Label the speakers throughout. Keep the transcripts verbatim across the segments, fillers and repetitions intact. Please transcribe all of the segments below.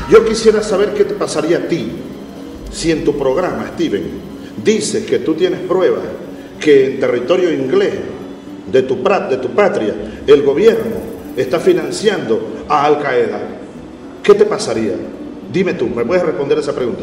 Speaker 1: Yo quisiera saber qué te pasaría a ti si en tu programa, Steven, dices que tú tienes pruebas que en territorio inglés de tu, de tu patria el gobierno está financiando a Al Qaeda. ¿Qué te pasaría? Dime tú, ¿me puedes responder esa pregunta?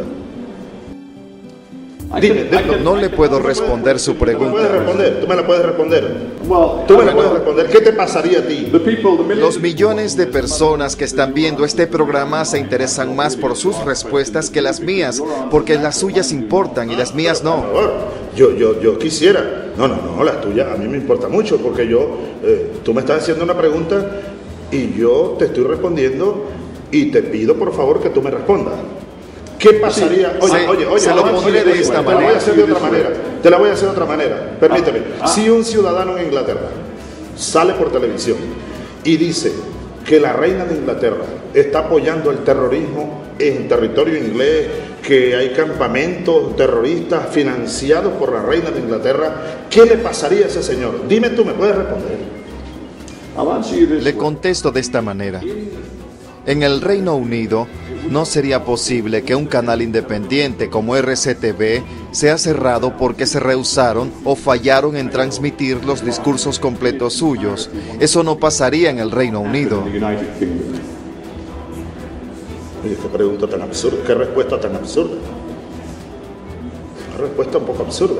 Speaker 1: Dime, dime,
Speaker 2: no le puedo responder su pregunta.
Speaker 1: ¿Tú me puedes responder? ¿Tú me la puedes responder? ¿Tú me la puedes responder? ¿Qué te pasaría a ti?
Speaker 2: Los millones de personas que están viendo este programa se interesan más por sus respuestas que las mías, porque las suyas importan y las mías no.
Speaker 1: Por favor, yo, yo, yo quisiera. No, no, no, las tuyas a mí me importa mucho, porque yo, eh, tú me estás haciendo una pregunta y yo te estoy respondiendo y te pido por favor que tú me respondas. ¿Qué pasaría? Oye,
Speaker 2: sí,
Speaker 1: oye, oye,
Speaker 2: se lo pondré de esta manera.
Speaker 1: Te la voy a hacer de otra manera. Te la voy a hacer de otra manera. Permíteme. Si un ciudadano en Inglaterra sale por televisión y dice que la reina de Inglaterra está apoyando el terrorismo en territorio inglés, que hay campamentos terroristas financiados por la reina de Inglaterra, ¿qué le pasaría a ese señor? Dime tú, ¿me puedes responder?
Speaker 2: Le contesto de esta manera. En el Reino Unido no sería posible que un canal independiente como R C T V sea cerrado porque se rehusaron o fallaron en transmitir los discursos completos suyos. Eso no pasaría en el Reino Unido.
Speaker 1: Oye, qué pregunta tan absurda, qué respuesta tan absurda. Una respuesta un poco absurda.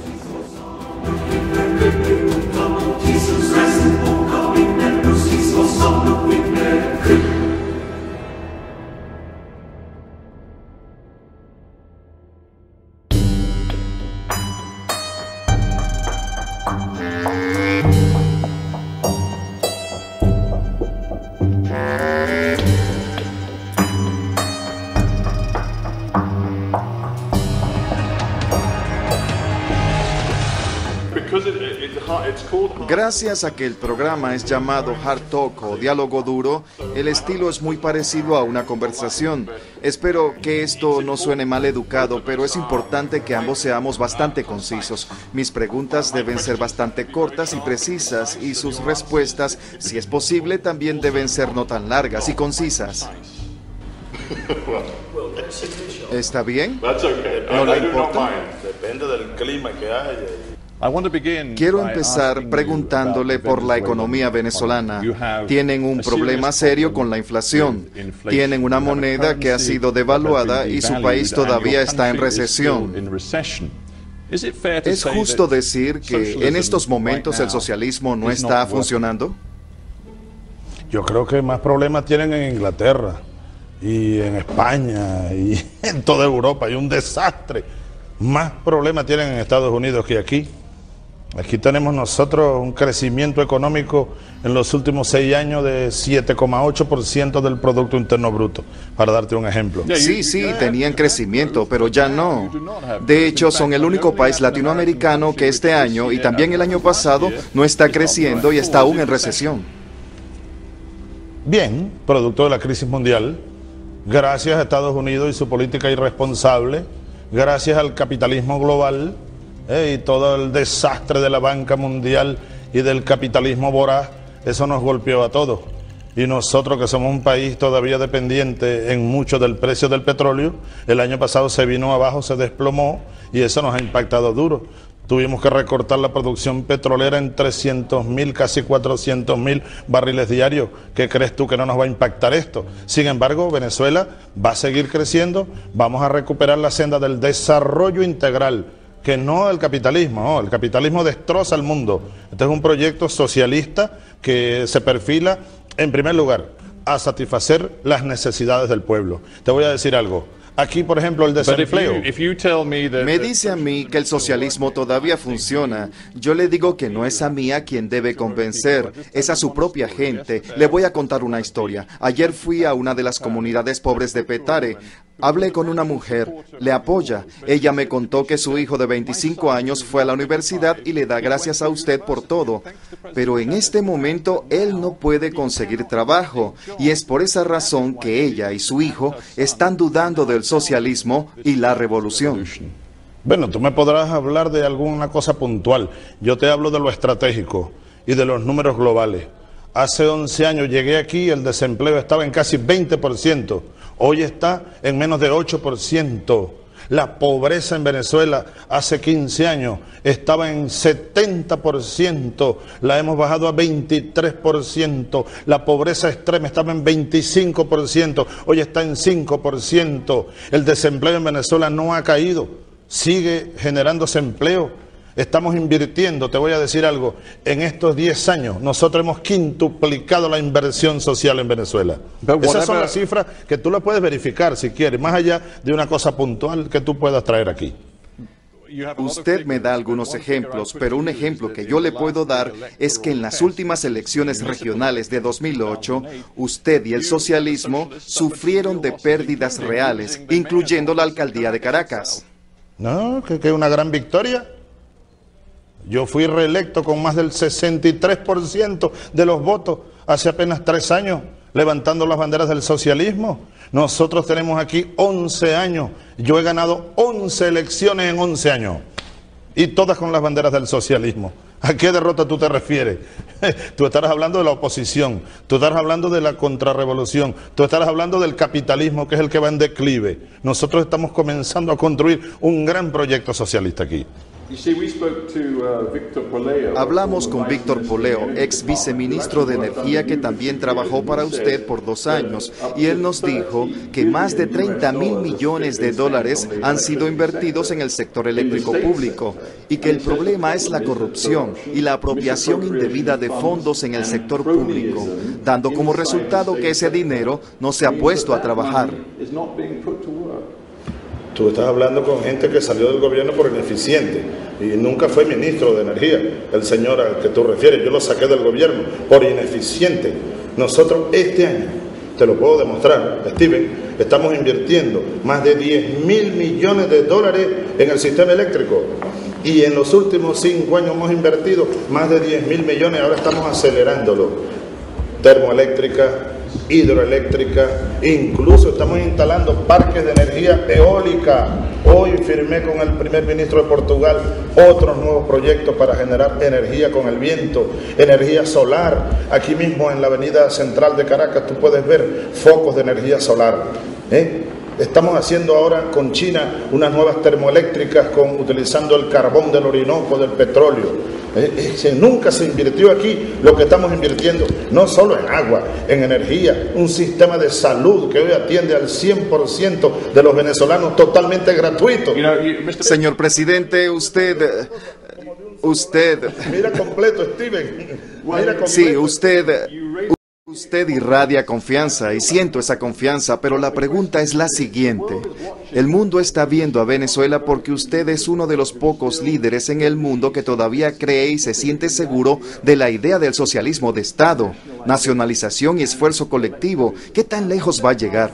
Speaker 2: Gracias a que el programa es llamado Hard Talk o Diálogo Duro, el estilo es muy parecido a una conversación. Espero que esto no suene mal educado, pero es importante que ambos seamos bastante concisos. Mis preguntas deben ser bastante cortas y precisas, y sus respuestas, si es posible, también deben ser no tan largas y concisas. ¿Está bien? ¿No le importa?
Speaker 1: Depende del clima que haya.
Speaker 2: Quiero empezar preguntándole por la economía venezolana. Tienen un problema serio con la inflación. Tienen una moneda que ha sido devaluada y su país todavía está en recesión. ¿Es justo decir que en estos momentos el socialismo no está funcionando?
Speaker 3: Yo creo que más problemas tienen en Inglaterra y en España y en toda Europa. Hay un desastre. Más problemas tienen en Estados Unidos que aquí. Aquí tenemos nosotros un crecimiento económico en los últimos seis años de siete coma ocho por ciento del Producto Interno Bruto, para darte un ejemplo.
Speaker 2: Sí, sí, tenían crecimiento, pero ya no. De hecho, son el único país latinoamericano que este año y también el año pasado no está creciendo y está aún en recesión.
Speaker 3: Bien, producto de la crisis mundial, gracias a Estados Unidos y su política irresponsable, gracias al capitalismo global, Eh, y todo el desastre de la banca mundial y del capitalismo voraz, eso nos golpeó a todos. Y nosotros, que somos un país todavía dependiente en mucho del precio del petróleo, el año pasado se vino abajo, se desplomó y eso nos ha impactado duro. Tuvimos que recortar la producción petrolera en trescientos mil, casi cuatrocientos mil barriles diarios. ¿Qué crees tú que no nos va a impactar esto? Sin embargo, Venezuela va a seguir creciendo, vamos a recuperar la senda del desarrollo integral, que no el capitalismo, no, el capitalismo destroza el mundo. Este es un proyecto socialista que se perfila, en primer lugar, a satisfacer las necesidades del pueblo. Te voy a decir algo. Aquí, por ejemplo, el desempleo.
Speaker 2: Me dice a mí que el socialismo todavía funciona. Yo le digo que no es a mí a quien debe convencer, es a su propia gente. Le voy a contar una historia. Ayer fui a una de las comunidades pobres de Petare. Hablé con una mujer, le apoya. Ella me contó que su hijo de veinticinco años fue a la universidad y le da gracias a usted por todo. Pero en este momento él no puede conseguir trabajo y es por esa razón que ella y su hijo están dudando del socialismo y la revolución.
Speaker 3: Bueno, tú me podrás hablar de alguna cosa puntual. Yo te hablo de lo estratégico y de los números globales. Hace once años llegué aquí, el desempleo estaba en casi veinte por ciento. Hoy está en menos de ocho por ciento. La pobreza en Venezuela hace quince años estaba en setenta por ciento, la hemos bajado a veintitrés por ciento. La pobreza extrema estaba en veinticinco por ciento, hoy está en cinco por ciento. El desempleo en Venezuela no ha caído, sigue generándose empleo. Estamos invirtiendo, te voy a decir algo, en estos diez años nosotros hemos quintuplicado la inversión social en Venezuela. Esas son las cifras que tú las puedes verificar si quieres, más allá de una cosa puntual que tú puedas traer aquí.
Speaker 2: Usted me da algunos ejemplos, pero un ejemplo que yo le puedo dar es que en las últimas elecciones regionales de dos mil ocho, usted y el socialismo sufrieron de pérdidas reales, incluyendo la alcaldía de Caracas.
Speaker 3: No, que es una gran victoria. Yo fui reelecto con más del sesenta y tres por ciento de los votos hace apenas tres años, levantando las banderas del socialismo. Nosotros tenemos aquí once años. Yo he ganado once elecciones en once años. Y todas con las banderas del socialismo. ¿A qué derrota tú te refieres? Tú estarás hablando de la oposición, tú estarás hablando de la contrarrevolución, tú estarás hablando del capitalismo, que es el que va en declive. Nosotros estamos comenzando a construir un gran proyecto socialista aquí.
Speaker 2: Hablamos con Víctor Poleo, ex viceministro de Energía que también trabajó para usted por dos años, y él nos dijo que más de treinta mil millones de dólares han sido invertidos en el sector eléctrico público y que el problema es la corrupción y la apropiación indebida de fondos en el sector público, dando como resultado que ese dinero no se ha puesto a trabajar.
Speaker 1: Tú estás hablando con gente que salió del gobierno por ineficiente y nunca fue ministro de Energía. El señor al que tú refieres, yo lo saqué del gobierno por ineficiente. Nosotros este año, te lo puedo demostrar, Steven, estamos invirtiendo más de diez mil millones de dólares en el sistema eléctrico. Y en los últimos cinco años hemos invertido más de diez mil millones, ahora estamos acelerándolo. Termoeléctrica, hidroeléctrica, incluso estamos instalando parques de energía eólica. Hoy firmé con el primer ministro de Portugal otros nuevos proyectos para generar energía con el viento, energía solar. Aquí mismo en la avenida central de Caracas tú puedes ver focos de energía solar, ¿eh? Estamos haciendo ahora con China unas nuevas termoeléctricas con, utilizando el carbón del Orinoco, del petróleo. Eh, eh, nunca se invirtió aquí lo que estamos invirtiendo, no solo en agua, en energía, un sistema de salud que hoy atiende al cien por ciento de los venezolanos totalmente gratuito.
Speaker 2: Señor presidente, usted... Usted...
Speaker 1: Mira completo, Steven. Mira completo.
Speaker 2: Sí, usted... Usted irradia confianza y siento esa confianza, pero la pregunta es la siguiente. El mundo está viendo a Venezuela porque usted es uno de los pocos líderes en el mundo que todavía cree y se siente seguro de la idea del socialismo de Estado, nacionalización y esfuerzo colectivo. ¿Qué tan lejos va a llegar?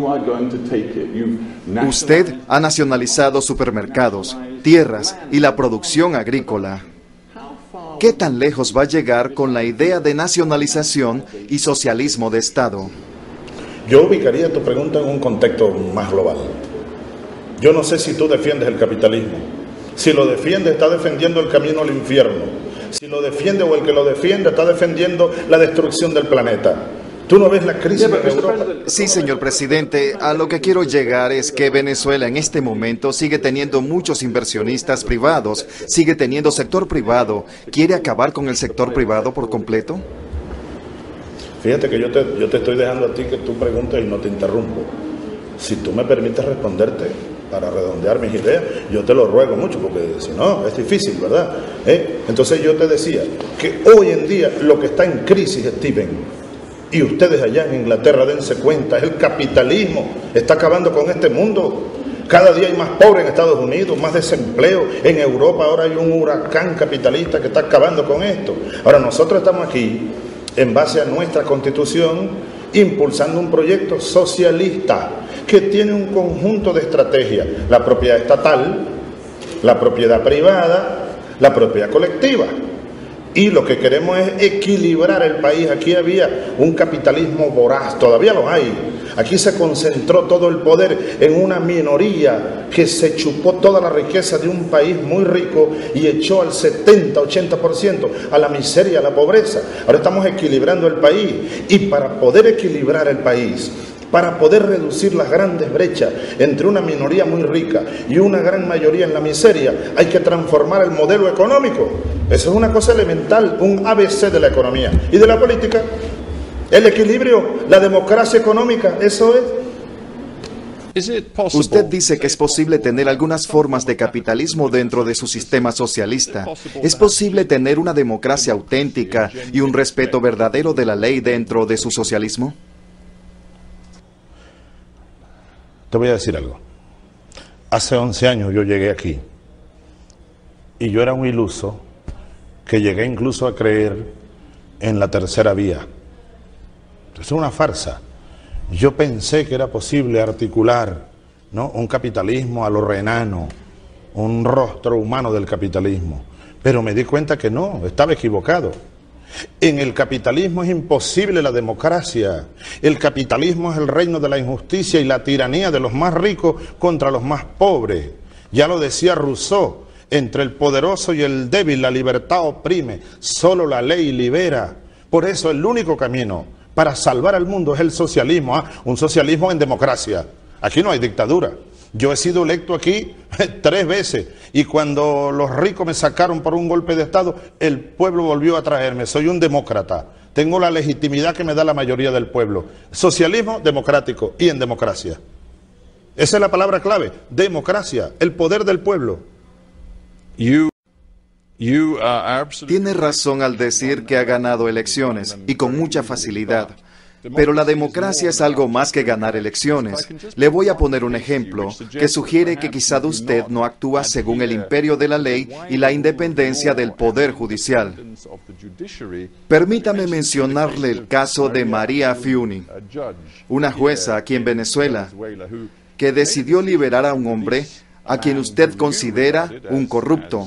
Speaker 2: Usted ha nacionalizado supermercados, tierras y la producción agrícola. ¿Qué tan lejos va a llegar con la idea de nacionalización y socialismo de Estado?
Speaker 1: Yo ubicaría tu pregunta en un contexto más global. Yo no sé si tú defiendes el capitalismo. Si lo defiendes, está defendiendo el camino al infierno. Si lo defiende o el que lo defiende, está defendiendo la destrucción del planeta. ¿Tú no ves la crisis en Europa?
Speaker 2: Sí, señor presidente. A lo que quiero llegar es que Venezuela en este momento sigue teniendo muchos inversionistas privados, sigue teniendo sector privado. ¿Quiere acabar con el sector privado por completo?
Speaker 1: Fíjate que yo te, yo te estoy dejando a ti que tú preguntes y no te interrumpo. Si tú me permites responderte para redondear mis ideas, yo te lo ruego mucho, porque si no, es difícil, ¿verdad? ¿Eh? Entonces yo te decía que hoy en día lo que está en crisis, Steven, y ustedes allá en Inglaterra dense cuenta, es el capitalismo, está acabando con este mundo. Cada día hay más pobres en Estados Unidos, más desempleo. En Europa ahora hay un huracán capitalista que está acabando con esto. Ahora nosotros estamos aquí, en base a nuestra Constitución, impulsando un proyecto socialista que tiene un conjunto de estrategias: la propiedad estatal, la propiedad privada, la propiedad colectiva. Y lo que queremos es equilibrar el país. Aquí había un capitalismo voraz, todavía lo hay. Aquí se concentró todo el poder en una minoría que se chupó toda la riqueza de un país muy rico y echó al setenta, ochenta por ciento a la miseria, a la pobreza. Ahora estamos equilibrando el país, y para poder equilibrar el país para poder reducir las grandes brechas entre una minoría muy rica y una gran mayoría en la miseria, hay que transformar el modelo económico. Eso es una cosa elemental, un A B C de la economía y de la política. El equilibrio, la democracia económica, eso es.
Speaker 2: Usted dice que es posible tener algunas formas de capitalismo dentro de su sistema socialista. ¿Es posible tener una democracia auténtica y un respeto verdadero de la ley dentro de su socialismo?
Speaker 3: Te voy a decir algo. Hace once años yo llegué aquí y yo era un iluso que llegué incluso a creer en la tercera vía. Es una farsa. Yo pensé que era posible articular, ¿no?, un capitalismo a lo renano, un rostro humano del capitalismo. Pero me di cuenta que no, estaba equivocado. En el capitalismo es imposible la democracia. El capitalismo es el reino de la injusticia y la tiranía de los más ricos contra los más pobres. Ya lo decía Rousseau, entre el poderoso y el débil la libertad oprime, solo la ley libera. Por eso el único camino para salvar al mundo es el socialismo, ¿ah? Un socialismo en democracia. Aquí no hay dictadura. Yo he sido electo aquí tres veces y cuando los ricos me sacaron por un golpe de Estado, el pueblo volvió a traerme. Soy un demócrata. Tengo la legitimidad que me da la mayoría del pueblo. Socialismo democrático y en democracia. Esa es la palabra clave. Democracia, el poder del pueblo.
Speaker 2: You Tiene razón al decir que ha ganado elecciones, y con mucha facilidad. Pero la democracia es algo más que ganar elecciones. Le voy a poner un ejemplo que sugiere que quizá usted no actúa según el imperio de la ley y la independencia del poder judicial. Permítame mencionarle el caso de María Fiuni, una jueza aquí en Venezuela, que decidió liberar a un hombre a quien usted considera un corrupto,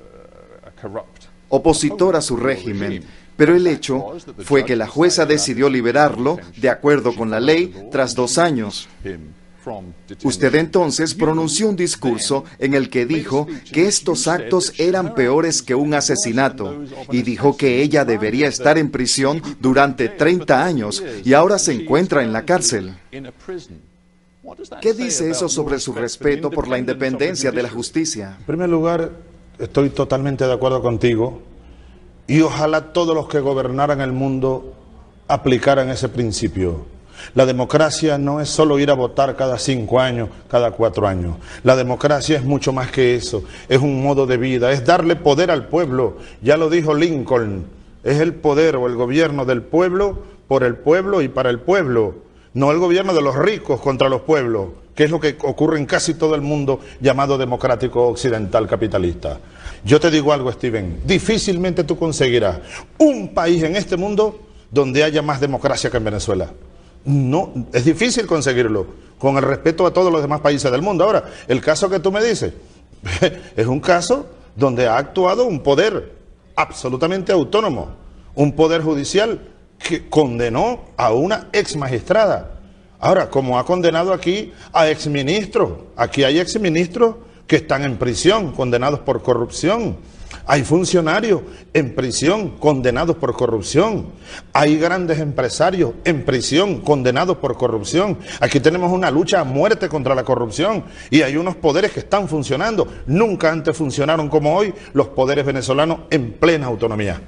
Speaker 2: opositor a su régimen, pero el hecho fue que la jueza decidió liberarlo de acuerdo con la ley tras dos años. Usted entonces pronunció un discurso en el que dijo que estos actos eran peores que un asesinato y dijo que ella debería estar en prisión durante treinta años y ahora se encuentra en la cárcel. ¿Qué dice eso sobre su respeto por la independencia de la justicia?
Speaker 3: En primer lugar, estoy totalmente de acuerdo contigo y ojalá todos los que gobernaran el mundo aplicaran ese principio. La democracia no es solo ir a votar cada cinco años, cada cuatro años. La democracia es mucho más que eso, es un modo de vida, es darle poder al pueblo. Ya lo dijo Lincoln, es el poder o el gobierno del pueblo, por el pueblo y para el pueblo. No el gobierno de los ricos contra los pueblos, que es lo que ocurre en casi todo el mundo llamado democrático occidental capitalista. Yo te digo algo, Steven, difícilmente tú conseguirás un país en este mundo donde haya más democracia que en Venezuela. No, es difícil conseguirlo, con el respeto a todos los demás países del mundo. Ahora, el caso que tú me dices, es un caso donde ha actuado un poder absolutamente autónomo, un poder judicial que condenó a una ex magistrada. Ahora, como ha condenado aquí a exministros, aquí hay exministros que están en prisión, condenados por corrupción. Hay funcionarios en prisión, condenados por corrupción. Hay grandes empresarios en prisión, condenados por corrupción. Aquí tenemos una lucha a muerte contra la corrupción y hay unos poderes que están funcionando. Nunca antes funcionaron como hoy los poderes venezolanos en plena autonomía.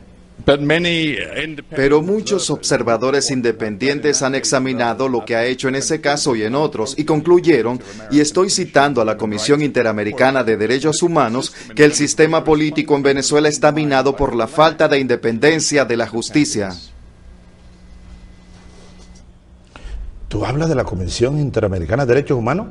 Speaker 2: Pero muchos observadores independientes han examinado lo que ha hecho en ese caso y en otros y concluyeron, y estoy citando a la Comisión Interamericana de Derechos Humanos, que el sistema político en Venezuela está minado por la falta de independencia de la justicia.
Speaker 3: ¿Tú hablas de la Comisión Interamericana de Derechos Humanos?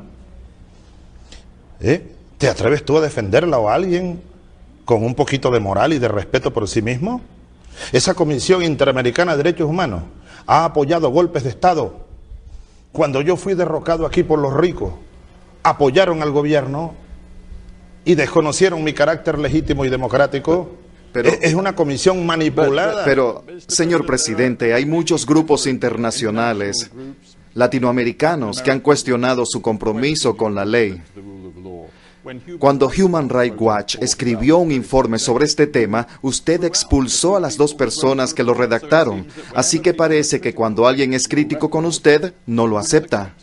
Speaker 3: ¿Eh? ¿Te atreves tú a defenderla o a alguien con un poquito de moral y de respeto por sí mismo? Esa Comisión Interamericana de Derechos Humanos ha apoyado golpes de Estado. Cuando yo fui derrocado aquí por los ricos, apoyaron al gobierno y desconocieron mi carácter legítimo y democrático. Pero, es una comisión manipulada.
Speaker 2: Pero, señor presidente, hay muchos grupos internacionales latinoamericanos que han cuestionado su compromiso con la ley. Cuando Human Rights Watch escribió un informe sobre este tema, usted expulsó a las dos personas que lo redactaron. Así que parece que cuando alguien es crítico con usted, no lo acepta.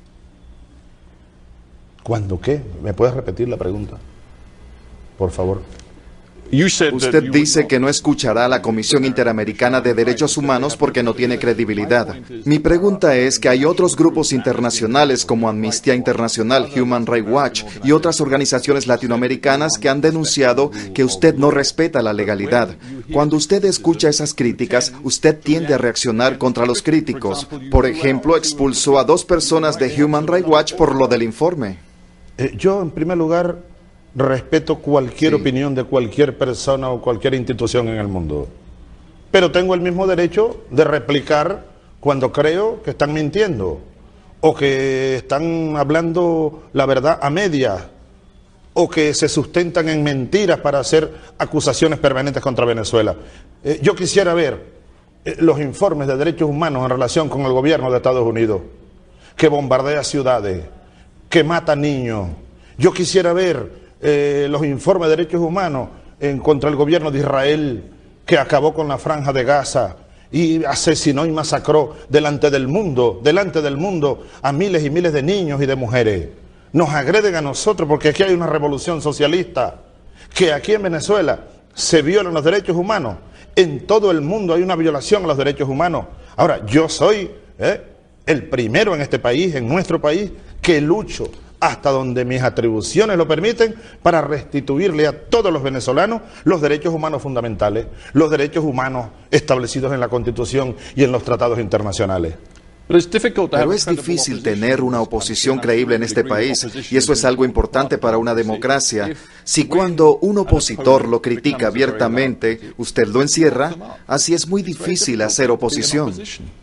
Speaker 3: ¿Cuándo qué? ¿Me puedes repetir la pregunta? Por favor.
Speaker 2: Usted dice que no escuchará a la Comisión Interamericana de Derechos Humanos porque no tiene credibilidad. Mi pregunta es que hay otros grupos internacionales como Amnistía Internacional, Human Rights Watch y otras organizaciones latinoamericanas que han denunciado que usted no respeta la legalidad. Cuando usted escucha esas críticas, usted tiende a reaccionar contra los críticos. Por ejemplo, expulsó a dos personas de Human Rights Watch por lo del informe.
Speaker 3: Eh, yo, en primer lugar, respeto cualquier
Speaker 2: Sí.
Speaker 3: opinión de cualquier persona o cualquier institución en el mundo. Pero tengo el mismo derecho de replicar cuando creo que están mintiendo o que están hablando la verdad a medias o que se sustentan en mentiras para hacer acusaciones permanentes contra Venezuela. Eh, yo quisiera ver eh, los informes de derechos humanos en relación con el gobierno de Estados Unidos, que bombardea ciudades, que mata niños. Yo quisiera ver Eh, los informes de derechos humanos en contra el gobierno de Israel, que acabó con la franja de Gaza y asesinó y masacró delante del mundo, delante del mundo a miles y miles de niños y de mujeres. Nos agreden a nosotros porque aquí hay una revolución socialista, que aquí en Venezuela se violan los derechos humanos. En todo el mundo hay una violación a los derechos humanos. Ahora, yo soy eh, el primero en este país, en nuestro país, que lucho hasta donde mis atribuciones lo permiten, para restituirle a todos los venezolanos los derechos humanos fundamentales, los derechos humanos establecidos en la Constitución y en los tratados internacionales.
Speaker 2: Pero es difícil tener una oposición creíble en este país, y eso es algo importante para una democracia. Si cuando un opositor lo critica abiertamente, usted lo encierra, así es muy difícil hacer oposición.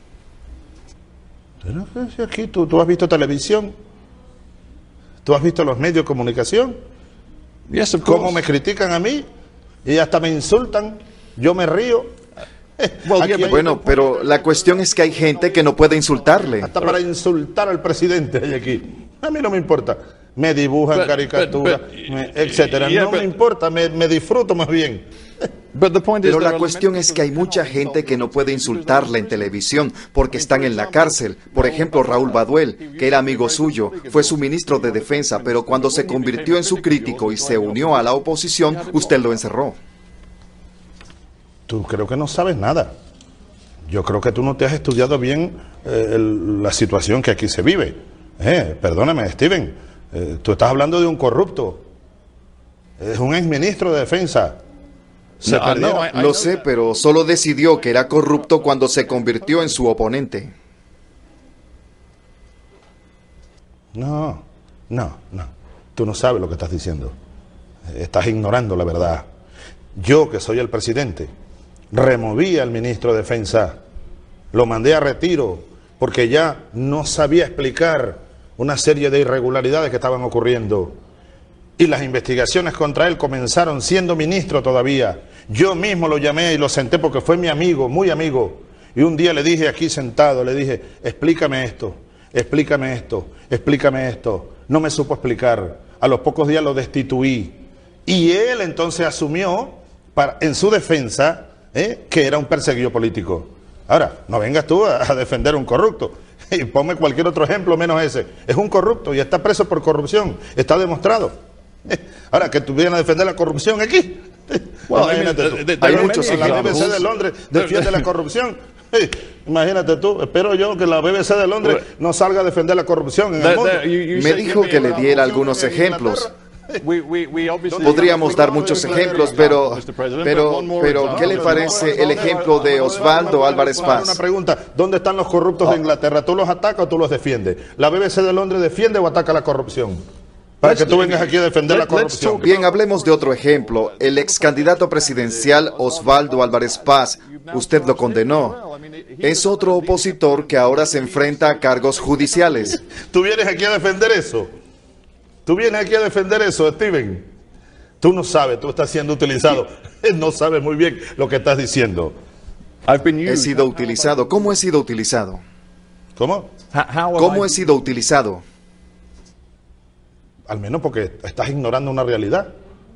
Speaker 3: Pero si aquí tú, tú has visto televisión, tú has visto los medios de comunicación, cómo me critican a mí y hasta me insultan, yo me río. Aquí hay-
Speaker 2: Bueno, pero la cuestión es que hay gente que no puede insultarle.
Speaker 3: hasta para insultar al presidente hay aquí. A mí no me importa. Me dibujan
Speaker 4: But-
Speaker 3: caricaturas,
Speaker 4: but- but-
Speaker 3: me- etcétera.
Speaker 4: yeah,
Speaker 3: no
Speaker 4: but-
Speaker 3: me importa, me, me disfruto más bien.
Speaker 2: Pero la cuestión es que hay mucha gente que no puede insultarle en televisión porque están en la cárcel. Por ejemplo, Raúl Baduel, que era amigo suyo, fue su ministro de Defensa, pero cuando se convirtió en su crítico y se unió a la oposición, usted lo encerró.
Speaker 3: Tú creo que no sabes nada. Yo creo que tú no te has estudiado bien eh, el- la situación que aquí se vive. Eh, perdóname, Steven, eh, tú estás hablando de un corrupto. Es un exministro de Defensa. Se
Speaker 4: No,
Speaker 3: perdió.
Speaker 4: no, I-
Speaker 2: Lo sé, pero solo decidió que era corrupto cuando se convirtió en su oponente.
Speaker 3: No, no, no. Tú no sabes lo que estás diciendo. Estás ignorando la verdad. Yo, que soy el presidente, removí al ministro de Defensa, lo mandé a retiro, porque ya no sabía explicar una serie de irregularidades que estaban ocurriendo. Y las investigaciones contra él comenzaron siendo ministro todavía. Yo mismo lo llamé y lo senté porque fue mi amigo, muy amigo. Y un día le dije aquí sentado, le dije, explícame esto, explícame esto, explícame esto. No me supo explicar. A los pocos días lo destituí. Y él entonces asumió, para, en su defensa, ¿eh? que era un perseguido político. Ahora, no vengas tú a, a defender a un corrupto. Y ponme cualquier otro ejemplo menos ese. Es un corrupto y está preso por corrupción. Está demostrado. Ahora, que tú vienes a defender la corrupción aquí.
Speaker 4: Well, I
Speaker 3: Imagínate
Speaker 4: mean,
Speaker 3: tú.
Speaker 4: th- th- there
Speaker 2: Hay
Speaker 4: are
Speaker 2: muchos
Speaker 4: many
Speaker 3: La B B C
Speaker 4: examples.
Speaker 3: de Londres defiende la corrupción. Eh, imagínate tú, espero yo que la B B C de Londres no salga a defender la corrupción en el
Speaker 4: There-
Speaker 3: mundo.
Speaker 4: there- you- you
Speaker 2: Me
Speaker 4: said-
Speaker 2: dijo
Speaker 4: give
Speaker 2: que
Speaker 4: me
Speaker 2: le
Speaker 4: a-
Speaker 2: diera algunos ejemplos.
Speaker 4: We- we- we obviously-
Speaker 2: Podríamos dar muchos ejemplos, pero,
Speaker 4: mister President,
Speaker 2: pero,
Speaker 4: but one more
Speaker 2: pero,
Speaker 4: example.
Speaker 2: ¿qué le parece el ejemplo de Osvaldo Álvarez
Speaker 3: Una
Speaker 2: Paz?
Speaker 3: pregunta, ¿dónde están los corruptos de Inglaterra? ¿Tú los atacas o tú los defiendes? ¿La B B C de Londres defiende o ataca la corrupción? Para que tú vengas aquí a defender la
Speaker 4: Let- let's
Speaker 3: corrupción.
Speaker 4: talk-
Speaker 2: Bien, hablemos de otro ejemplo. El ex candidato presidencial Osvaldo Álvarez Paz, usted lo condenó. Es otro opositor que ahora se enfrenta a cargos judiciales.
Speaker 3: ¿Tú vienes aquí a defender eso? ¿Tú vienes aquí a defender eso, Steven? Tú no sabes, tú estás siendo utilizado. No sabes muy bien lo que estás diciendo.
Speaker 4: I've been
Speaker 2: He
Speaker 4: used.
Speaker 2: sido utilizado. ¿Cómo he sido utilizado?
Speaker 3: ¿Cómo?
Speaker 4: How- how am
Speaker 2: ¿Cómo
Speaker 4: I-
Speaker 2: he sido utilizado?
Speaker 3: al menos porque estás ignorando una realidad.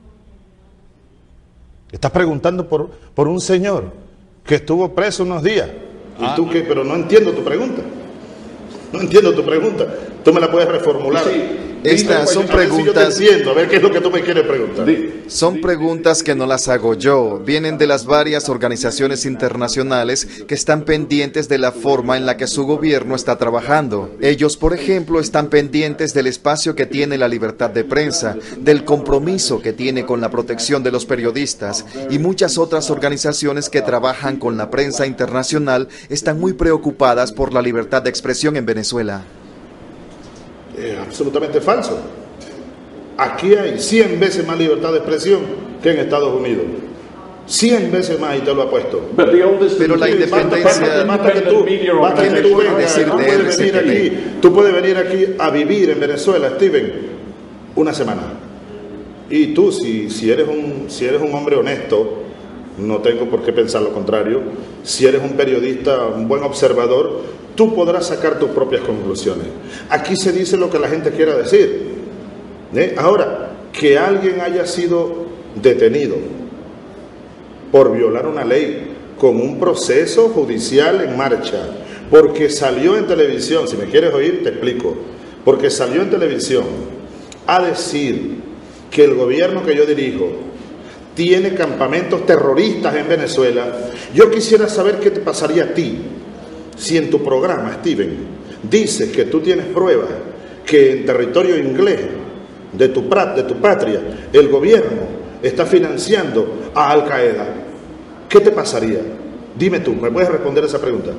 Speaker 3: Estás preguntando por, por un señor que estuvo preso unos días.
Speaker 1: ¿Y tú qué? Pero no entiendo tu pregunta. No entiendo tu pregunta. Tú me la puedes reformular.
Speaker 2: Estas son
Speaker 1: a ver si yo te
Speaker 2: preguntas-
Speaker 1: entiendo, a ver qué es lo que tú me quieres preguntar.
Speaker 2: Son preguntas que no las hago yo, vienen de las varias organizaciones internacionales que están pendientes de la forma en la que su gobierno está trabajando. Ellos, por ejemplo, están pendientes del espacio que tiene la libertad de prensa, del compromiso que tiene con la protección de los periodistas, y muchas otras organizaciones que trabajan con la prensa internacional están muy preocupadas por la libertad de expresión en Venezuela.
Speaker 1: Es absolutamente falso. Aquí hay cien veces más libertad de expresión que en Estados Unidos. cien veces más, y te lo apuesto.
Speaker 2: Pero la independencia...
Speaker 1: Basta que tú, basta
Speaker 2: ¿Qué
Speaker 1: que
Speaker 2: me
Speaker 1: tú
Speaker 2: puede
Speaker 1: vengas,
Speaker 2: decir
Speaker 1: tú
Speaker 2: de
Speaker 1: puedes venir
Speaker 2: R C T V?
Speaker 1: aquí, tú puedes venir aquí a vivir en Venezuela, Steven, una semana. Y tú, si, si, eres un, si eres un hombre honesto, no tengo por qué pensar lo contrario, si eres un periodista, un buen observador, tú podrás sacar tus propias conclusiones. Aquí se dice lo que la gente quiera decir. ¿Eh? Ahora, que alguien haya sido detenido por violar una ley con un proceso judicial en marcha, porque salió en televisión, si me quieres oír, te explico, porque salió en televisión a decir que el gobierno que yo dirijo tiene campamentos terroristas en Venezuela, yo quisiera saber qué te pasaría a ti si en tu programa, Steven, dices que tú tienes pruebas que en territorio inglés de tu, de tu patria el gobierno está financiando a Al Qaeda. ¿Qué te pasaría? Dime tú, ¿me puedes responder esa pregunta?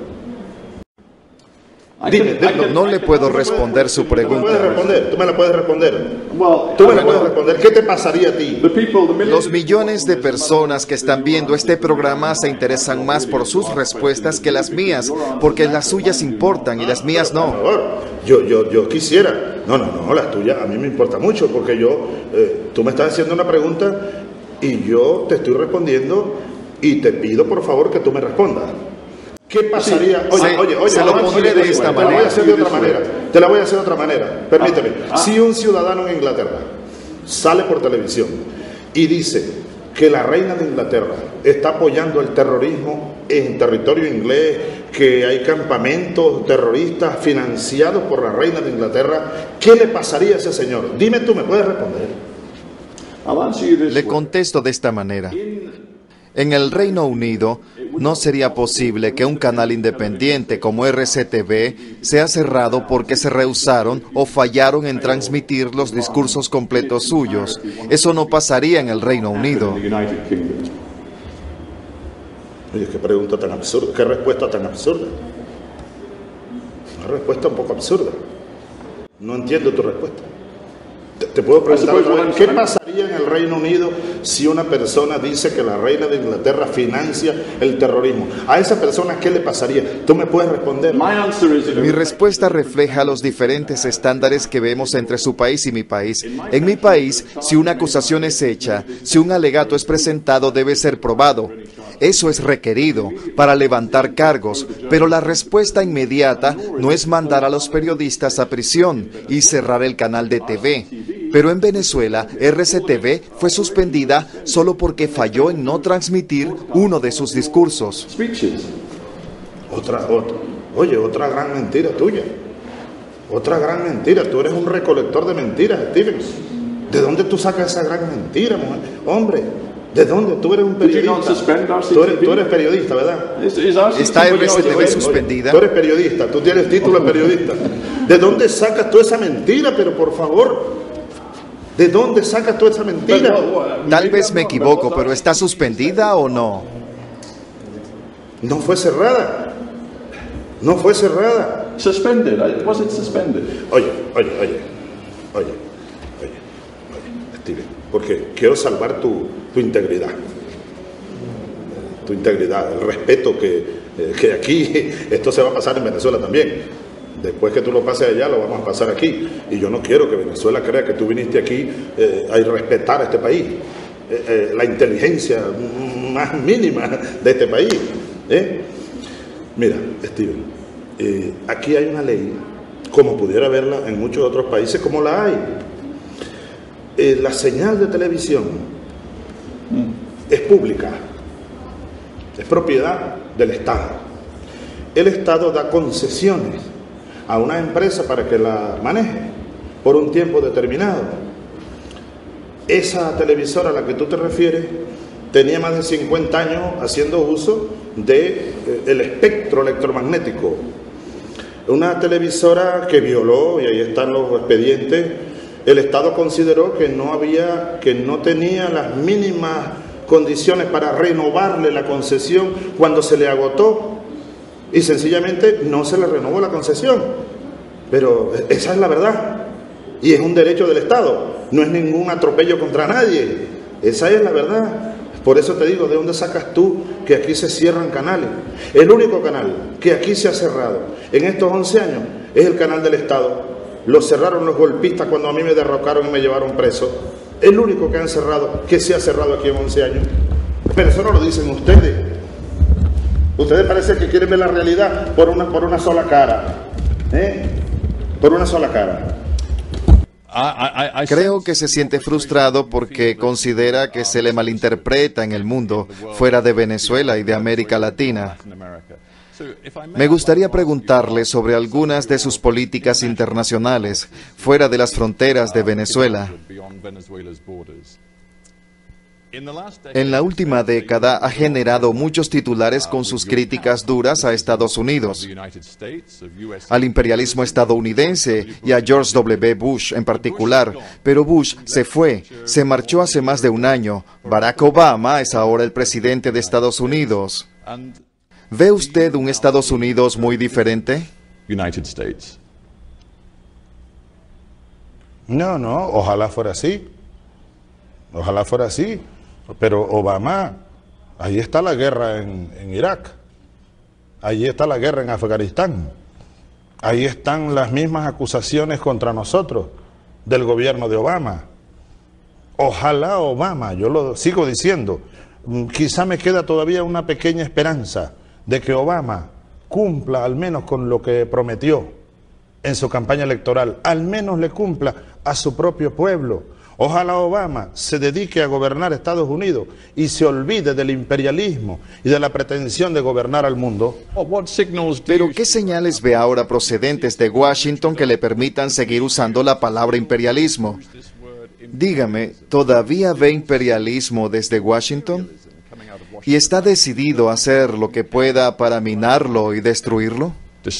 Speaker 1: Dime, dime.
Speaker 2: No le puedo responder su
Speaker 1: Tú me puedes
Speaker 2: pregunta.
Speaker 1: responder, tú me la puedes responder. Tú me la puedes responder. ¿Qué te pasaría a ti?
Speaker 2: Los millones de personas que están viendo este programa se interesan más por sus respuestas que las mías, porque las suyas importan y las mías
Speaker 1: Por
Speaker 2: no.
Speaker 1: favor, yo, yo, yo quisiera. No, no, no, las tuyas a mí me importa mucho, porque yo, eh, tú me estás haciendo una pregunta y yo te estoy respondiendo y te pido por favor que tú me respondas. ¿Qué pasaría? Oye,
Speaker 2: Se-
Speaker 1: oye, oye,
Speaker 2: se lo
Speaker 1: oye,
Speaker 2: pondré
Speaker 1: oye,
Speaker 2: de esta
Speaker 1: te la voy
Speaker 2: manera.
Speaker 1: a hacer de otra manera. Te la voy a hacer de otra manera. Permíteme. Si un ciudadano en Inglaterra sale por televisión y dice que la reina de Inglaterra está apoyando el terrorismo en territorio inglés, que hay campamentos terroristas financiados por la reina de Inglaterra, ¿qué le pasaría a ese señor? Dime tú, ¿me puedes responder?
Speaker 2: Le contesto de esta manera. En el Reino Unido no sería posible que un canal independiente como R C T V sea cerrado porque se rehusaron o fallaron en transmitir los discursos completos suyos. Eso no pasaría en el Reino Unido.
Speaker 1: Oye, qué pregunta tan absurda, qué respuesta tan absurda. Una respuesta un poco absurda. No entiendo tu respuesta. Te, te puedo preguntar otra vez, ¿qué pasaría en el Reino Unido si una persona dice que la reina de Inglaterra financia el terrorismo? A esa persona, ¿qué le pasaría? ¿Tú me puedes responder?
Speaker 2: Mi respuesta refleja los diferentes estándares que vemos entre su país y mi país. En mi país, si una acusación es hecha, si un alegato es presentado, debe ser probado. Eso es requerido para levantar cargos, pero la respuesta inmediata no es mandar a los periodistas a prisión y cerrar el canal de T V. Pero en Venezuela, R C T V fue suspendida solo porque falló en no transmitir uno de sus discursos.
Speaker 1: Otra, otra. Oye, otra gran mentira tuya. Otra gran mentira. Tú eres un recolector de mentiras, Steven. ¿De dónde tú sacas esa gran mentira, mujer? Hombre, ¿de dónde? Tú eres un periodista. Tú eres, tú eres periodista, ¿verdad?
Speaker 2: ¿Está R C T V
Speaker 1: Oye,
Speaker 2: suspendida?
Speaker 1: Tú eres periodista, tú tienes título de periodista. ¿De dónde sacas tú esa mentira? Pero por favor, ¿de dónde sacas tú esa mentira?
Speaker 2: Tal vez me equivoco, pero ¿está suspendida o no?
Speaker 1: No fue cerrada. No fue cerrada.
Speaker 4: Suspended. I- Was it suspended?
Speaker 1: Oye, oye, oye, oye, oye, oye, Steven, porque quiero salvar tu, tu integridad, tu integridad, el respeto que, eh, que aquí, esto se va a pasar en Venezuela también. Después que tú lo pases allá, lo vamos a pasar aquí. Y yo no quiero que Venezuela crea que tú viniste aquí eh, a respetar a este país, eh, eh, la inteligencia más mínima de este país. ¿eh? Mira, Steven, eh, aquí hay una ley, como pudiera haberla en muchos otros países, como la hay. eh, la señal de televisión es pública, es propiedad del Estado. El Estado da concesiones a una empresa para que la maneje por un tiempo determinado. Esa televisora a la que tú te refieres tenía más de cincuenta años haciendo uso del espectro electromagnético. Una televisora que violó, y ahí están los expedientes, el Estado consideró que no había, que no tenía las mínimas condiciones para renovarle la concesión cuando se le agotó, y sencillamente no se le renovó la concesión. Pero esa es la verdad, y es un derecho del Estado, no es ningún atropello contra nadie, esa es la verdad. Por eso te digo, ¿de dónde sacas tú que aquí se cierran canales? El único canal que aquí se ha cerrado en estos once años es el canal del Estado. Lo cerraron los golpistas cuando a mí me derrocaron y me llevaron preso. El único que han cerrado, que se ha cerrado aquí en once años. Pero eso no lo dicen ustedes. Ustedes parece que quieren ver la realidad por una, por una sola cara. ¿Eh? Por una sola cara.
Speaker 2: Creo que se siente frustrado porque considera que se le malinterpreta en el mundo, fuera de Venezuela y de América Latina. Me gustaría preguntarle sobre algunas de sus políticas internacionales, fuera de las fronteras de Venezuela. En la última década ha generado muchos titulares con sus críticas duras a Estados Unidos, al imperialismo estadounidense y a George doble u Bush en particular. Pero Bush se fue, se marchó hace más de un año. Barack Obama es ahora el presidente de Estados Unidos. ¿Ve usted un Estados Unidos muy diferente?
Speaker 3: No, no, ojalá fuera así. Ojalá fuera así. Pero Obama, ahí está la guerra en, en Irak, ahí está la guerra en Afganistán, ahí están las mismas acusaciones contra nosotros del gobierno de Obama. Ojalá Obama, yo lo sigo diciendo, quizá me queda todavía una pequeña esperanza de que Obama cumpla al menos con lo que prometió en su campaña electoral, al menos le cumpla a su propio pueblo. Ojalá Obama se dedique a gobernar Estados Unidos y se olvide del imperialismo y de la pretensión de gobernar al mundo.
Speaker 2: Pero ¿qué señales ve ahora procedentes de Washington que le permitan seguir usando la palabra imperialismo? Dígame, ¿todavía ve imperialismo desde Washington? ¿Y está decidido a hacer lo que pueda para minarlo y destruirlo?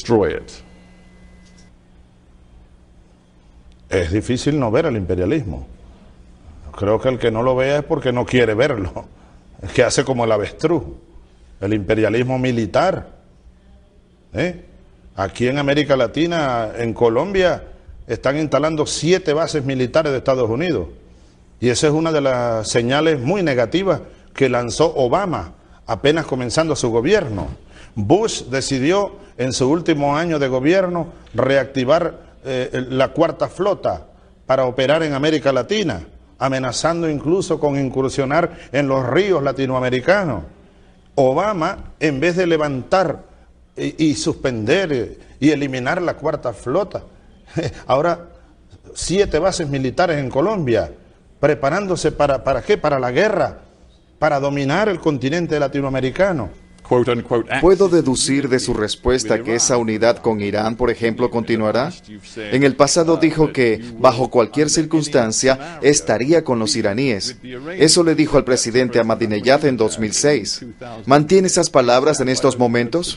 Speaker 3: Es difícil no ver el imperialismo. Creo que el que no lo vea es porque no quiere verlo. Es que hace como el avestruz. El imperialismo militar. ¿Eh? Aquí en América Latina, en Colombia, están instalando siete bases militares de Estados Unidos. Y esa es una de las señales muy negativas que lanzó Obama, apenas comenzando su gobierno. Bush decidió, en su último año de gobierno, reactivar eh, la cuarta flota para operar en América Latina, amenazando incluso con incursionar en los ríos latinoamericanos. Obama, en vez de levantar y, y suspender y eliminar la cuarta flota, ahora siete bases militares en Colombia, preparándose para, ¿para qué? Para la guerra, para dominar el continente latinoamericano.
Speaker 2: ¿Puedo deducir de su respuesta que esa unidad con Irán, por ejemplo, continuará? En el pasado dijo que, bajo cualquier circunstancia, estaría con los iraníes. Eso le dijo al presidente Ahmadinejad en dos mil seis. ¿Mantiene esas palabras en estos momentos?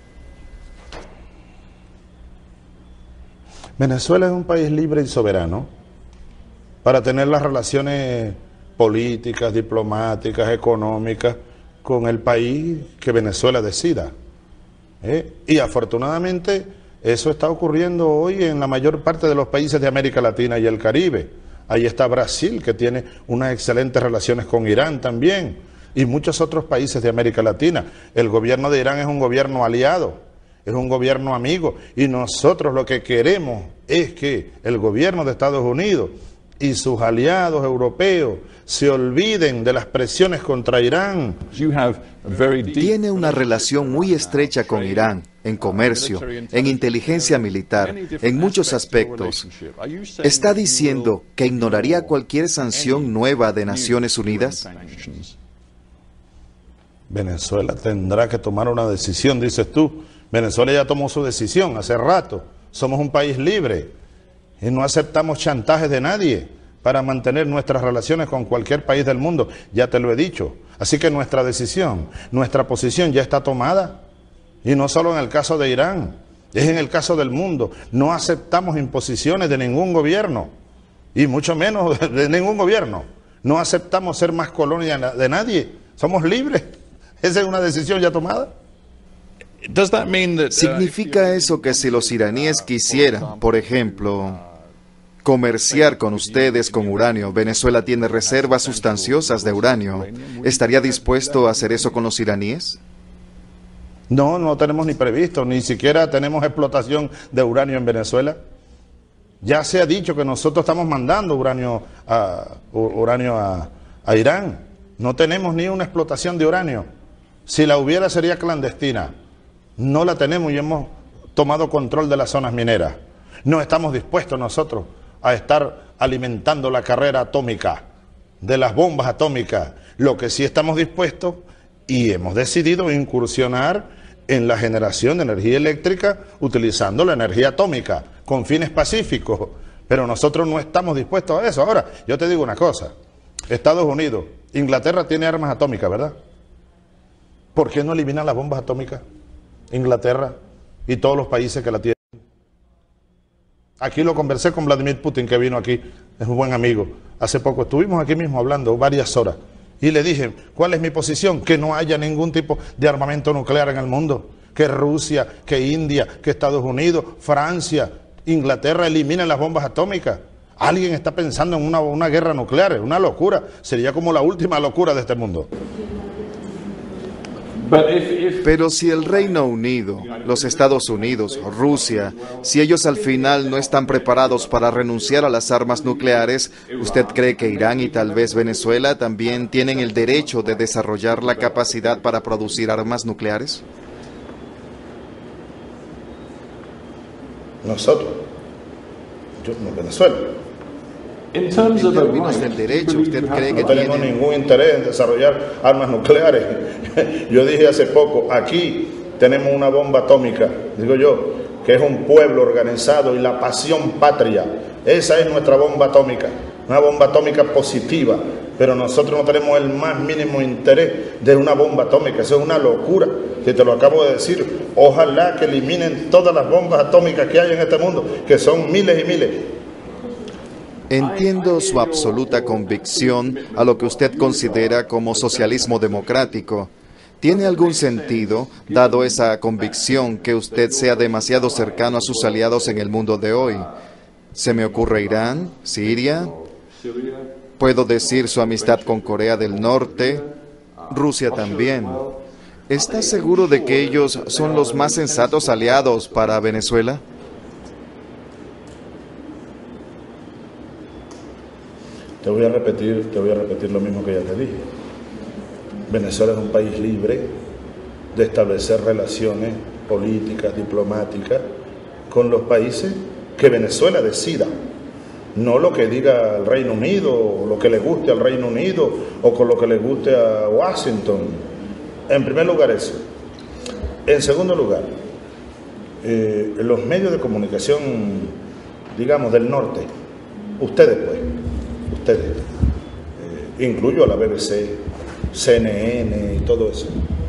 Speaker 3: Venezuela es un país libre y soberano para tener las relaciones políticas, diplomáticas, económicas con el país que Venezuela decida. ¿Eh? Y afortunadamente eso está ocurriendo hoy en la mayor parte de los países de América Latina y el Caribe. Ahí está Brasil, que tiene unas excelentes relaciones con Irán también, y muchos otros países de América Latina. El gobierno de Irán es un gobierno aliado, es un gobierno amigo, y nosotros lo que queremos es que el gobierno de Estados Unidos y sus aliados europeos se olviden de las presiones contra Irán.
Speaker 2: Tiene una relación muy estrecha con Irán. en comercio, en inteligencia militar, en muchos aspectos. ¿Está diciendo que ignoraría cualquier sanción nueva de Naciones Unidas?
Speaker 3: Venezuela tendrá que tomar una decisión, dices tú. Venezuela ya tomó su decisión hace rato. Somos un país libre y no aceptamos chantajes de nadie para mantener nuestras relaciones con cualquier país del mundo. Ya te lo he dicho. Así que nuestra decisión, nuestra posición ya está tomada. Y no solo en el caso de Irán, es en el caso del mundo. No aceptamos imposiciones de ningún gobierno, y mucho menos de ningún gobierno. No aceptamos ser más colonia de nadie. Somos libres. Esa es una decisión ya tomada.
Speaker 2: ¿Significa eso que si los iraníes quisieran, por ejemplo, comerciar con ustedes con uranio, Venezuela tiene reservas sustanciosas de uranio, estaría dispuesto a hacer eso con los iraníes?
Speaker 3: No, no tenemos ni previsto, ni siquiera tenemos explotación de uranio en Venezuela. Ya se ha dicho que nosotros estamos mandando uranio a, uranio a, a Irán. No tenemos ni una explotación de uranio. Si la hubiera sería clandestina. No la tenemos y hemos tomado control de las zonas mineras. No estamos dispuestos nosotros a estar alimentando la carrera atómica de las bombas atómicas. Lo que sí estamos dispuestos y hemos decidido incursionar en la generación de energía eléctrica utilizando la energía atómica con fines pacíficos, pero nosotros no estamos dispuestos a eso. Ahora, yo te digo una cosa, Estados Unidos, Inglaterra tiene armas atómicas, ¿verdad? ¿Por qué no eliminan las bombas atómicas? Inglaterra y todos los países que la tienen. Aquí lo conversé con Vladimir Putin, que vino aquí, es un buen amigo. Hace poco estuvimos aquí mismo hablando varias horas. Y le dije, ¿cuál es mi posición? Que no haya ningún tipo de armamento nuclear en el mundo. Que Rusia, que India, que Estados Unidos, Francia, Inglaterra eliminen las bombas atómicas. Alguien está pensando en una, una guerra nuclear, es una locura. Sería como la última locura de este mundo.
Speaker 2: Pero si el Reino Unido, los Estados Unidos, Rusia, si ellos al final no están preparados para renunciar a las armas nucleares, ¿usted cree que Irán y tal vez Venezuela también tienen el derecho de desarrollar la capacidad para producir armas nucleares?
Speaker 1: Nosotros, yo no, Venezuela.
Speaker 2: En términos del derecho, ¿usted cree que
Speaker 1: no tenemos
Speaker 2: tiene...
Speaker 1: ningún interés en desarrollar armas nucleares? Yo dije hace poco, aquí tenemos una bomba atómica, digo yo, que es un pueblo organizado y la pasión patria. Esa es nuestra bomba atómica, una bomba atómica positiva, pero nosotros no tenemos el más mínimo interés de una bomba atómica. Eso es una locura, que te lo acabo de decir. Ojalá que eliminen todas las bombas atómicas que hay en este mundo, que son miles y miles.
Speaker 2: Entiendo su absoluta convicción a lo que usted considera como socialismo democrático. ¿Tiene algún sentido, dado esa convicción, que usted sea demasiado cercano a sus aliados en el mundo de hoy? Se me ocurre Irán, Siria, puedo decir su amistad con Corea del Norte, Rusia también. ¿Está seguro de que ellos son los más sensatos aliados para Venezuela?
Speaker 1: Te voy a repetir, te voy a repetir lo mismo que ya te dije. Venezuela es un país libre de establecer relaciones políticas, diplomáticas con los países que Venezuela decida. No lo que diga el Reino Unido, o lo que le guste al Reino Unido, o con lo que le guste a Washington. En primer lugar eso. En segundo lugar, eh, los medios de comunicación, digamos, del norte, ustedes pues, ustedes, eh, incluyo a la B B C, C N N y todo eso,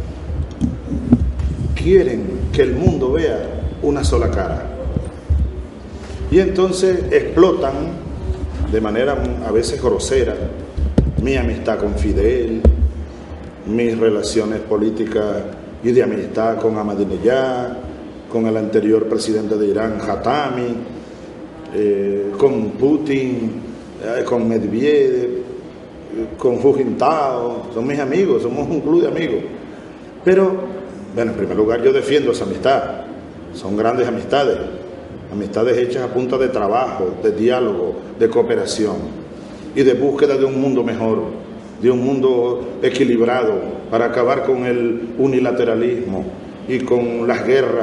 Speaker 1: quieren que el mundo vea una sola cara. Y entonces explotan de manera a veces grosera mi amistad con Fidel, mis relaciones políticas y de amistad con Ahmadinejad, con el anterior presidente de Irán, Khatami, eh, con Putin, con Medvedev, con Hu Jintao. Son mis amigos, somos un club de amigos. Pero, bueno, en primer lugar yo defiendo esa amistad. Son grandes amistades, amistades hechas a punta de trabajo, de diálogo, de cooperación y de búsqueda de un mundo mejor, de un mundo equilibrado para acabar con el unilateralismo y con las guerras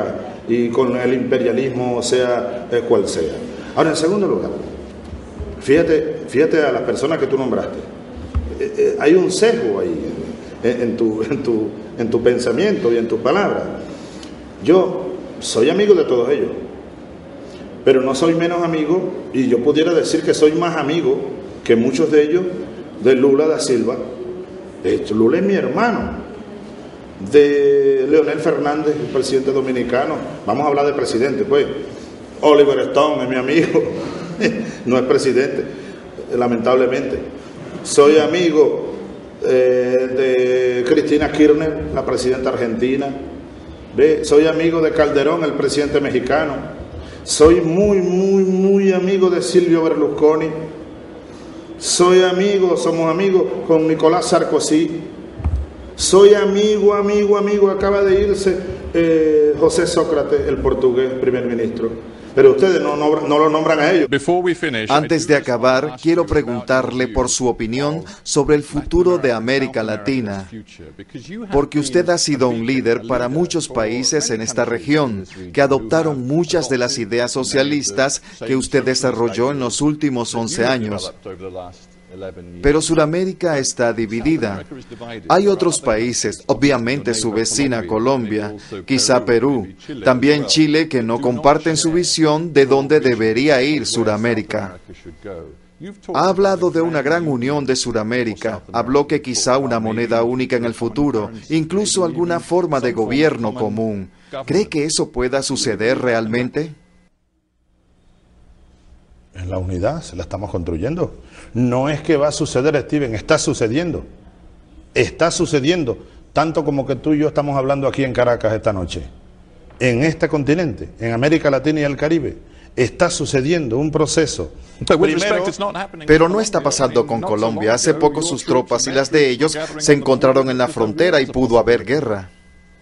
Speaker 1: y con el imperialismo, sea eh, cual sea. Ahora, en segundo lugar, fíjate, fíjate a las personas que tú nombraste. Eh, eh, hay un sesgo ahí en, en, tu, en, tu, en tu pensamiento y en tus palabras. Yo soy amigo de todos ellos, pero no soy menos amigo, y yo pudiera decir que soy más amigo que muchos de ellos de Lula da Silva. Lula es mi hermano. De Leonel Fernández, el presidente dominicano. Vamos a hablar de presidente, pues. Oliver Stone es mi amigo. No es presidente, lamentablemente. Soy amigo eh, de Cristina Kirchner, la presidenta argentina. ¿Ve? Soy amigo de Calderón, el presidente mexicano. Soy muy, muy, muy amigo de Silvio Berlusconi. Soy amigo, somos amigos con Nicolás Sarkozy. Soy amigo, amigo, amigo, acaba de irse eh, José Sócrates, el portugués primer ministro. Pero ustedes no, no, no lo nombran a ellos.
Speaker 2: Antes de acabar, quiero preguntarle por su opinión sobre el futuro de América Latina, porque usted ha sido un líder para muchos países en esta región, que adoptaron muchas de las ideas socialistas que usted desarrolló en los últimos once años. Pero Sudamérica está dividida. Hay otros países, obviamente su vecina Colombia, quizá Perú, también Chile, que no comparten su visión de dónde debería ir Sudamérica. Ha hablado de una gran unión de Sudamérica, habló que quizá una moneda única en el futuro, incluso alguna forma de gobierno común. ¿Cree que eso pueda suceder realmente?
Speaker 3: En la unidad se la estamos construyendo. No es que va a suceder, Steven, está sucediendo. Está sucediendo, tanto como que tú y yo estamos hablando aquí en Caracas esta noche. En este continente, en América Latina y el Caribe, está sucediendo un proceso. Primero,
Speaker 2: pero no está pasando con Colombia. Hace poco sus tropas y las de ellos se encontraron en la frontera y pudo haber guerra.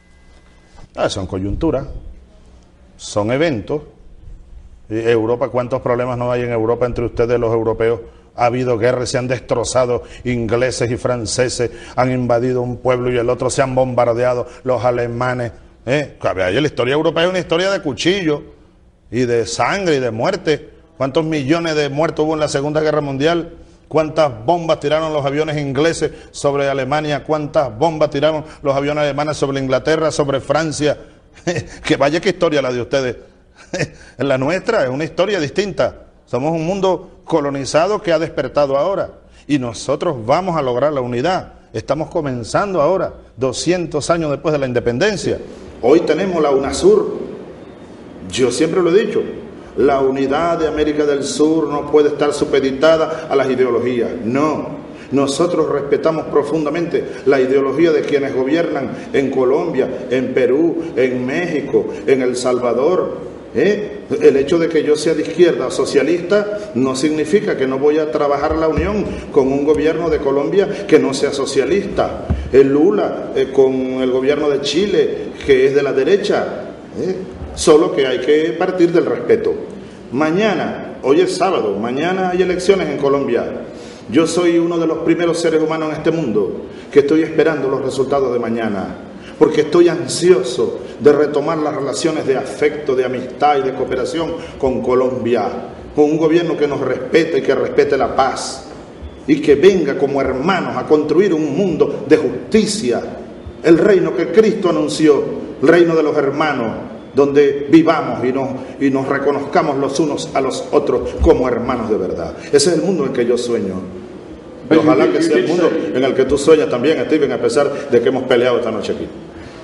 Speaker 3: Ah, son coyunturas, son eventos. Europa, ¿cuántos problemas no hay en Europa entre ustedes los europeos? Ha habido guerras, se han destrozado ingleses y franceses, han invadido un pueblo y el otro, se han bombardeado los alemanes. ¿Eh? La historia europea es una historia de cuchillo y de sangre y de muerte. ¿Cuántos millones de muertos hubo en la Segunda Guerra Mundial? ¿Cuántas bombas tiraron los aviones ingleses sobre Alemania? ¿Cuántas bombas tiraron los aviones alemanes sobre Inglaterra, sobre Francia? Que vaya qué historia la de ustedes. La nuestra es una historia distinta. Somos un mundo colonizado que ha despertado ahora. Y nosotros vamos a lograr la unidad. Estamos comenzando ahora, doscientos años después de la independencia.
Speaker 1: Hoy tenemos la UNASUR. Yo siempre lo he dicho. La unidad de América del Sur no puede estar supeditada a las ideologías. No. Nosotros respetamos profundamente la ideología de quienes gobiernan en Colombia, en Perú, en México, en El Salvador. ¿Eh? El hecho de que yo sea de izquierda socialista no significa que no voy a trabajar la unión con un gobierno de Colombia que no sea socialista. El Lula eh, con el gobierno de Chile, que es de la derecha. ¿Eh? Solo que hay que partir del respeto. Mañana, hoy es sábado, mañana hay elecciones en Colombia. Yo soy uno de los primeros seres humanos en este mundo que estoy esperando los resultados de mañana, porque estoy ansioso de retomar las relaciones de afecto, de amistad y de cooperación con Colombia, con un gobierno que nos respete y que respete la paz, y que venga como hermanos a construir un mundo de justicia, el reino que Cristo anunció, el reino de los hermanos, donde vivamos y nos, y nos reconozcamos los unos a los otros como hermanos de verdad. Ese es el mundo en el que yo sueño. Y ojalá que sea el mundo en el que tú sueñas también, Steven, a pesar de que hemos peleado esta noche aquí.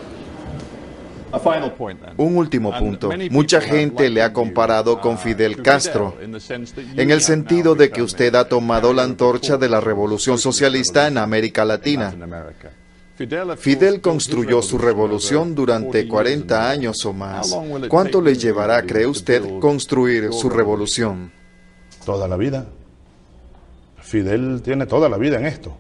Speaker 2: Un último punto. Mucha gente le ha comparado con Fidel Castro, en el sentido de que usted ha tomado la antorcha de la revolución socialista en América Latina. Fidel construyó su revolución durante cuarenta años o más. ¿Cuánto le llevará, cree usted, construir su revolución?
Speaker 3: Toda la vida. Fidel tiene toda la vida en esto.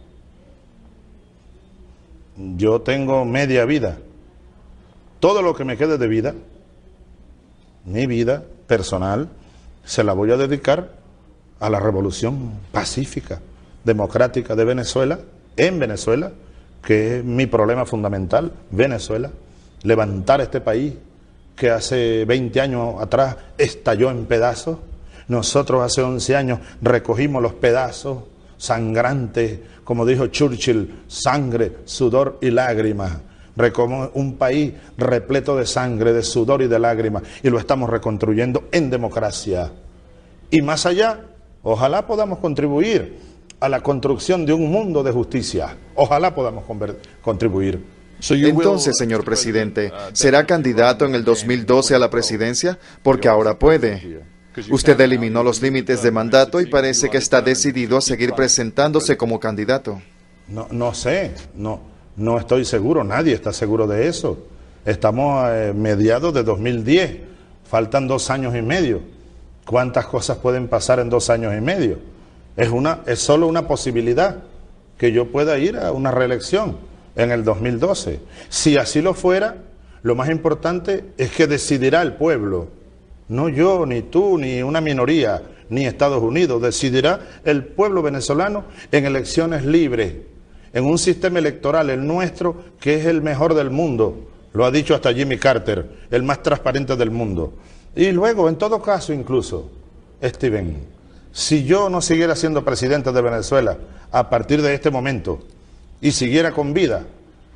Speaker 3: Yo tengo media vida. Todo lo que me quede de vida, mi vida personal, se la voy a dedicar a la revolución pacífica, democrática de Venezuela, en Venezuela, que es mi problema fundamental, Venezuela, levantar este país que hace veinte años atrás estalló en pedazos. Nosotros hace once años recogimos los pedazos sangrantes, como dijo Churchill, sangre, sudor y lágrimas. Como un país repleto de sangre, de sudor y de lágrimas, y lo estamos reconstruyendo en democracia. Y más allá, ojalá podamos contribuir a la construcción de un mundo de justicia. Ojalá podamos contribuir.
Speaker 2: Entonces, señor presidente, ¿será candidato en el dos mil doce a la presidencia? Porque ahora puede. Usted eliminó los límites de mandato y parece que está decidido a seguir presentándose como candidato.
Speaker 3: No, no sé, no, no estoy seguro, nadie está seguro de eso. Estamos a eh, mediados de dos mil diez, faltan dos años y medio. ¿Cuántas cosas pueden pasar en dos años y medio? Es, una, es solo una posibilidad que yo pueda ir a una reelección en el dos mil doce. Si así lo fuera, lo más importante es que decidirá el pueblo. No yo, ni tú, ni una minoría, ni Estados Unidos. Decidirá el pueblo venezolano en elecciones libres, en un sistema electoral, el nuestro, que es el mejor del mundo. Lo ha dicho hasta Jimmy Carter, el más transparente del mundo. Y luego, en todo caso, incluso, Steven, si yo no siguiera siendo presidente de Venezuela a partir de este momento y siguiera con vida,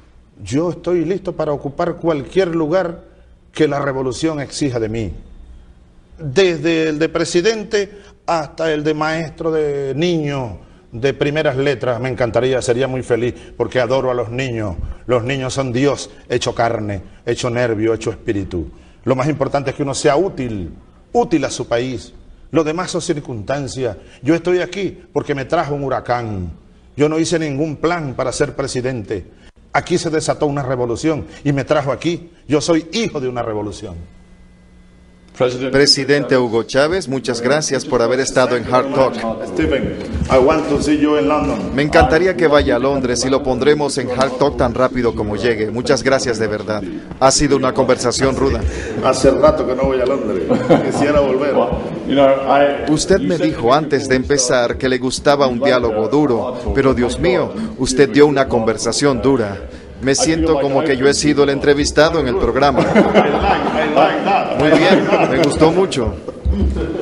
Speaker 3: yo estoy listo para ocupar cualquier lugar que la revolución exija de mí. Desde el de presidente hasta el de maestro de niños de primeras letras, me encantaría, sería muy feliz, porque adoro a los niños. Los niños son Dios hecho carne, hecho nervio, hecho espíritu. Lo más importante es que uno sea útil, útil a su país. Lo demás son circunstancias. Yo estoy aquí porque me trajo un huracán. Yo no hice ningún plan para ser presidente. Aquí se desató una revolución y me trajo aquí. Yo soy hijo de una revolución.
Speaker 2: Presidente Hugo Chávez, muchas gracias por haber estado en Hard Talk.
Speaker 1: Stephen, I want to see you in London.
Speaker 2: Me encantaría que vaya a Londres y lo pondremos en Hard Talk tan rápido como llegue. Muchas gracias de verdad. Ha sido una conversación ruda.
Speaker 1: Hace rato que no voy a Londres. Quisiera volver.
Speaker 2: Usted me dijo antes de empezar que le gustaba un diálogo duro, pero Dios mío, usted dio una conversación dura. Me siento como que yo he sido el entrevistado en el programa. Muy bien, me gustó mucho.